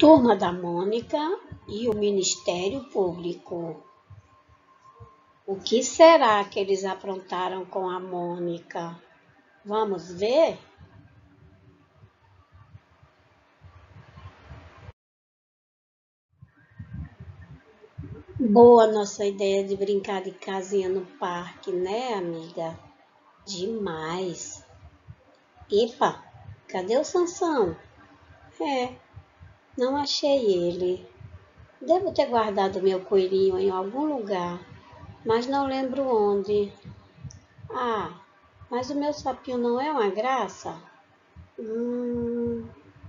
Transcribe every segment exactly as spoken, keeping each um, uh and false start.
Turma da Mônica e o Ministério Público. O que será que eles aprontaram com a Mônica? Vamos ver? Boa nossa ideia de brincar de casinha no parque, né, amiga? Demais! Epa, cadê o Sansão? É, não achei ele. Devo ter guardado meu coelhinho em algum lugar, mas não lembro onde. Ah, mas o meu sapinho não é uma graça? Hum...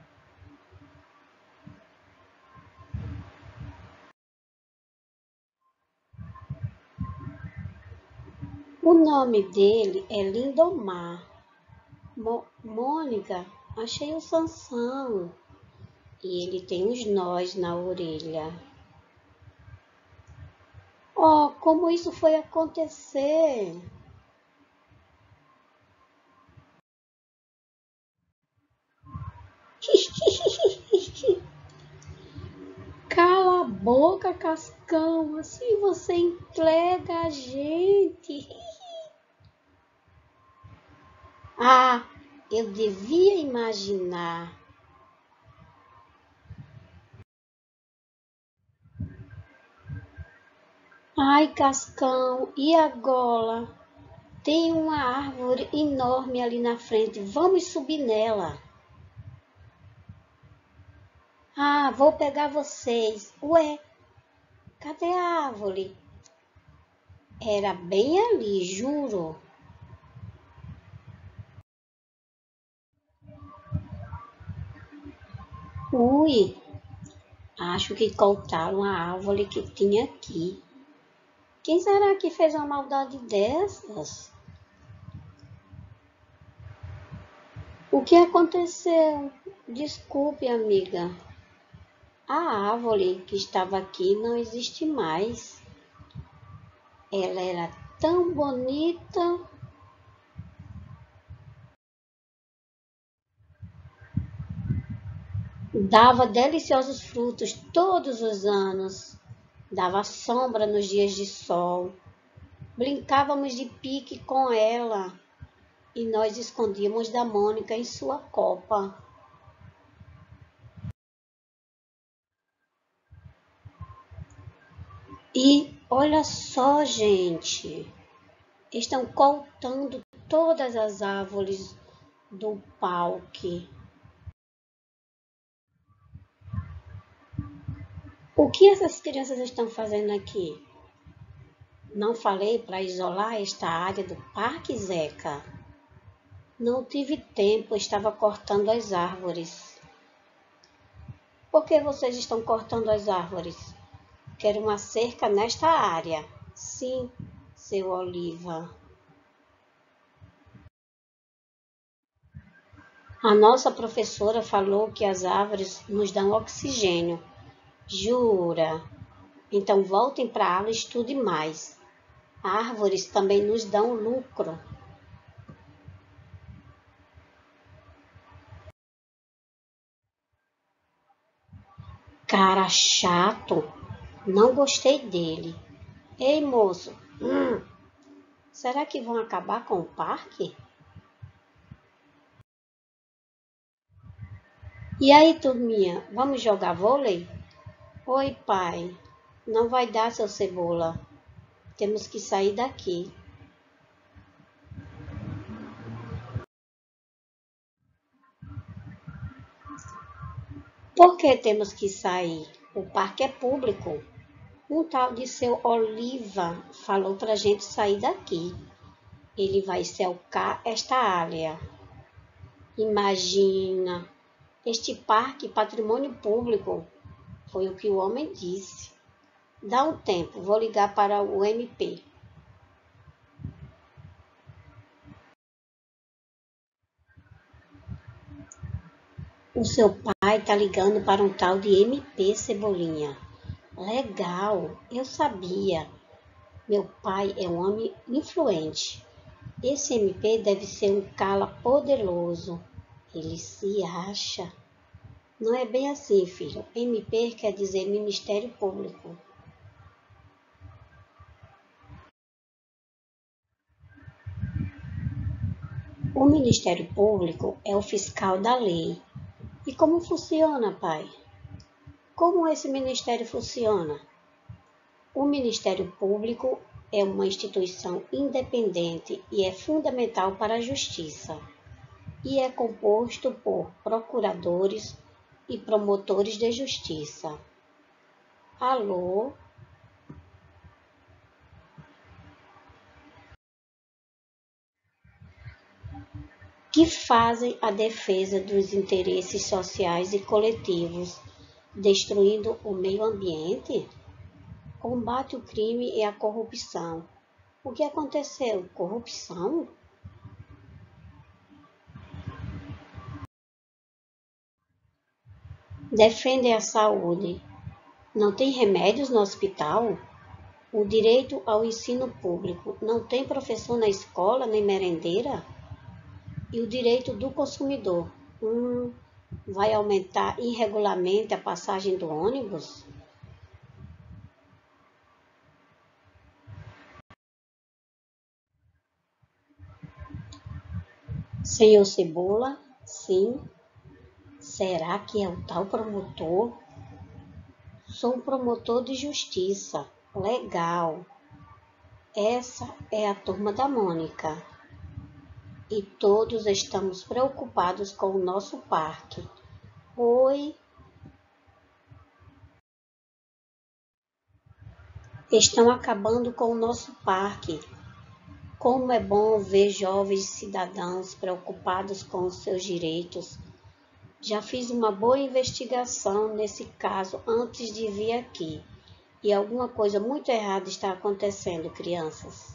O nome dele é Lindomar. Mo- Mônica, achei o Sansão. E ele tem uns nós na orelha. Oh, como isso foi acontecer? Cala a boca, Cascão, assim você entrega a gente. Ah, eu devia imaginar. Ai, Cascão, e agora? Tem uma árvore enorme ali na frente. Vamos subir nela. Ah, vou pegar vocês. Ué, cadê a árvore? Era bem ali, juro. Ui, acho que cortaram a árvore que tinha aqui. Quem será que fez uma maldade dessas? O que aconteceu? Desculpe, amiga. A árvore que estava aqui não existe mais. Ela era tão bonita. Dava deliciosos frutos todos os anos. Dava sombra nos dias de sol. Brincávamos de pique com ela e nós escondíamos da Mônica em sua copa. E olha só, gente, estão cortando todas as árvores do parque. O que essas crianças estão fazendo aqui? Não falei para isolar esta área do Parque Zeca. Não tive tempo, estava cortando as árvores. Por que vocês estão cortando as árvores? Quero uma cerca nesta área. Sim, seu Oliva. A nossa professora falou que as árvores nos dão oxigênio. Jura? Então voltem para a aula e estude mais. Árvores também nos dão lucro. Cara chato. Não gostei dele. Ei, moço. Hum, será que vão acabar com o parque? E aí, turminha, vamos jogar vôlei? Oi, pai. Não vai dar, seu cebola. Temos que sair daqui. Por que temos que sair? O parque é público. Um tal de seu Oliva falou para a gente sair daqui. Ele vai cercar esta área. Imagina, este parque patrimônio público, foi o que o homem disse. Dá um tempo, vou ligar para o M P. O seu pai está ligando para um tal de M P, Cebolinha. Legal, eu sabia. Meu pai é um homem influente. Esse M P deve ser um cala poderoso. Ele se acha. Não é bem assim, filho. M P quer dizer Ministério Público. O Ministério Público é o fiscal da lei. E como funciona, pai? Como esse ministério funciona? O Ministério Público é uma instituição independente e é fundamental para a justiça, e é composto por procuradores e promotores de justiça. Alô? Que fazem a defesa dos interesses sociais e coletivos, destruindo o meio ambiente? Combate o crime e a corrupção. O que aconteceu? Corrupção? Defendem a saúde. Não tem remédios no hospital? O direito ao ensino público. Não tem professor na escola nem merendeira? E o direito do consumidor. Hum, vai aumentar irregularmente a passagem do ônibus? Senhor Cebola, sim. Será que é o tal promotor? Sou um promotor de justiça. Legal. Essa é a turma da Mônica. E todos estamos preocupados com o nosso parque. Oi, estão acabando com o nosso parque. Como é bom ver jovens cidadãos preocupados com os seus direitos. Já fiz uma boa investigação nesse caso antes de vir aqui. E alguma coisa muito errada está acontecendo, crianças.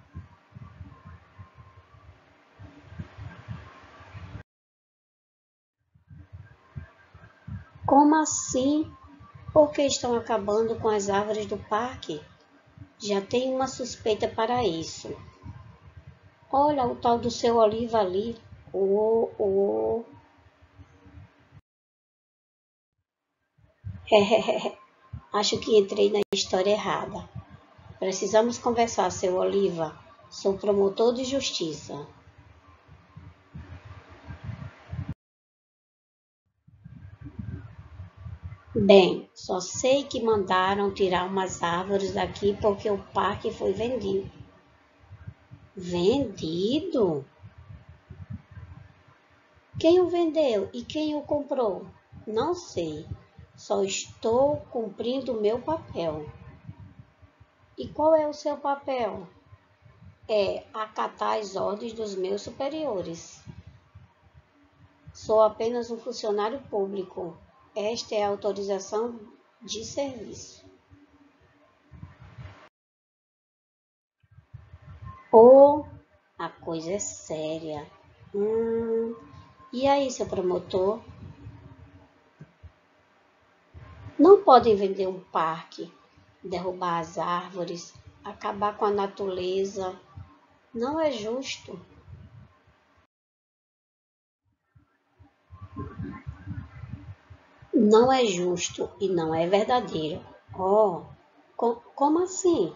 Como assim? Por que estão acabando com as árvores do parque? Já tenho uma suspeita para isso. Olha o tal do seu Oliva ali. Oh, oh. Acho que entrei na história errada. Precisamos conversar, seu Oliva. Sou promotor de justiça. Bem, só sei que mandaram tirar umas árvores daqui porque o parque foi vendido. Vendido? Quem o vendeu e quem o comprou? Não sei. Só estou cumprindo o meu papel. E qual é o seu papel? É acatar as ordens dos meus superiores. Sou apenas um funcionário público. Esta é a autorização de serviço. Ou a coisa é séria. Hum, e aí, seu promotor? Não podem vender um parque, derrubar as árvores, acabar com a natureza. Não é justo. Não é justo e não é verdadeiro. Oh, co- como assim?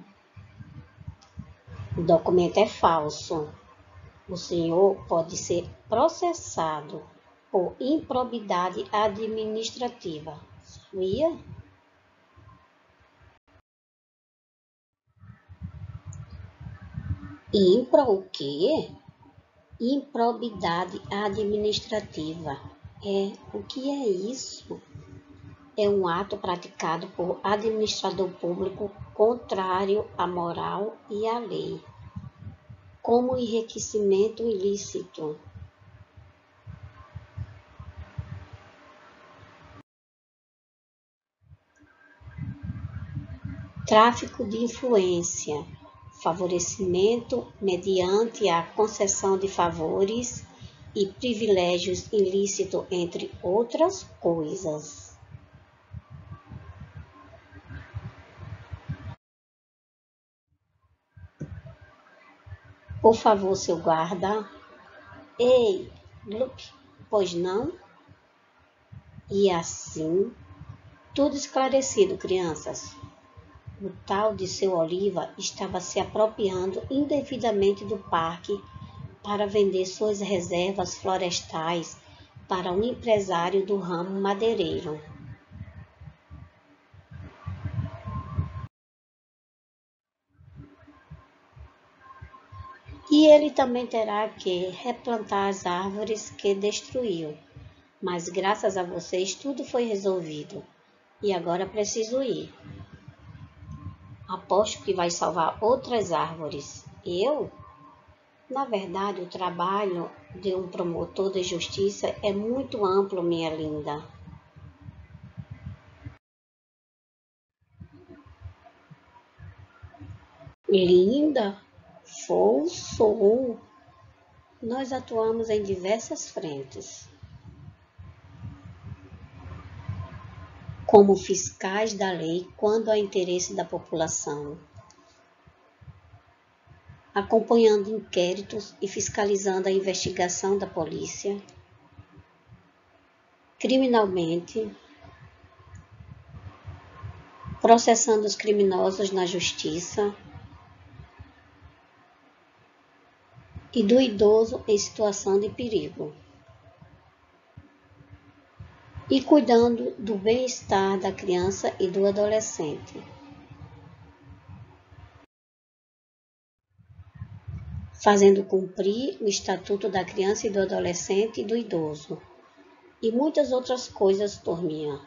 O documento é falso. O senhor pode ser processado por improbidade administrativa. Sabia? Impro o quê? Improbidade administrativa. É, o que é isso? É um ato praticado por administrador público contrário à moral e à lei, como enriquecimento ilícito, tráfico de influência, favorecimento mediante a concessão de favores e privilégios ilícito, entre outras coisas. Por favor, seu guarda. Ei, Luke, pois não? E assim, tudo esclarecido, crianças. O tal de seu Oliva estava se apropriando indevidamente do parque para vender suas reservas florestais para um empresário do ramo madeireiro. E ele também terá que replantar as árvores que destruiu. Mas graças a vocês tudo foi resolvido. E agora preciso ir. Aposto que vai salvar outras árvores. Eu? Na verdade, o trabalho de um promotor de justiça é muito amplo, minha linda. Linda? Sou, sou. Nós atuamos em diversas frentes, como fiscais da lei quando há interesse da população, acompanhando inquéritos e fiscalizando a investigação da polícia, criminalmente, processando os criminosos na justiça e do idoso em situação de perigo, e cuidando do bem-estar da criança e do adolescente, fazendo cumprir o Estatuto da Criança e do Adolescente e do Idoso, e muitas outras coisas, turminha.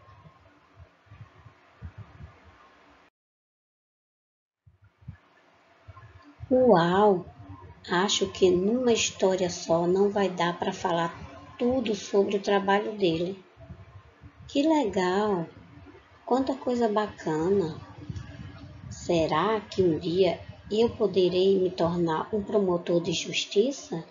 Uau! Acho que numa história só não vai dar para falar tudo sobre o trabalho dele. Que legal! Quanta coisa bacana! Será que um dia eu poderei me tornar um promotor de justiça?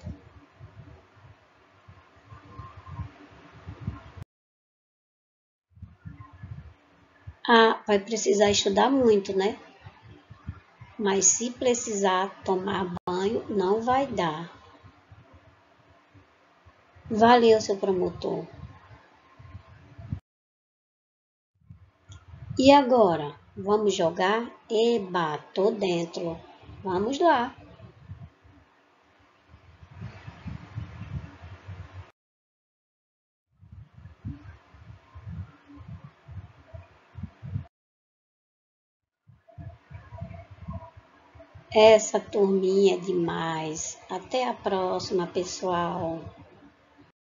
Ah, vai precisar estudar muito, né? Mas se precisar tomar banho, não vai dar. Valeu, seu promotor. E agora? Vamos jogar? Eba, tô dentro. Vamos lá. Essa turminha é demais. Até a próxima, pessoal.